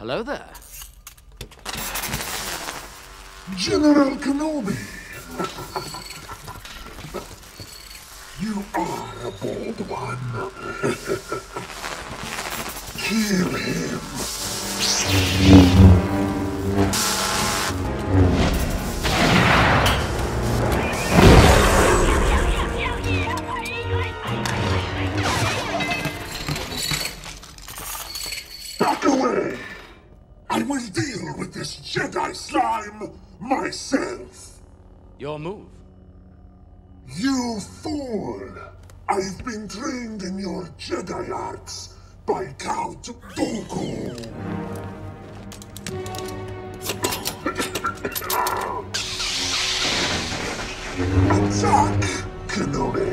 Hello there. General Kenobi! You are a bold one. Kill him. Back away! I will deal with this Jedi slime myself. Your move. You fool! I've been trained in your Jedi arts by Count Dooku. Attack, Kenobi!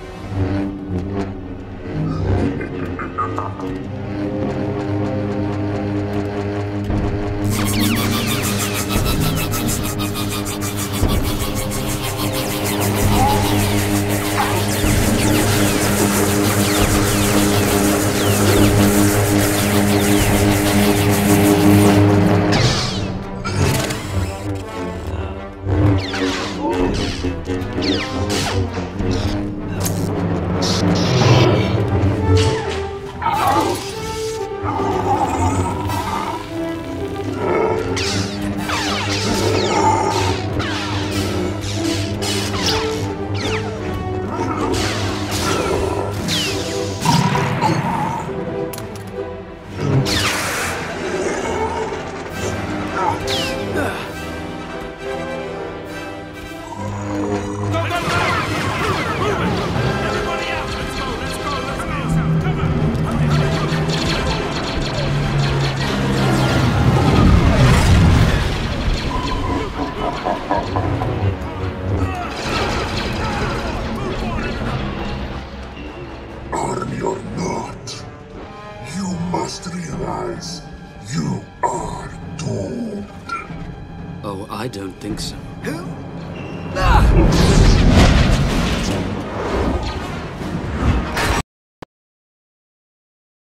Army or not, you must realize you are doomed. Oh, I don't think so.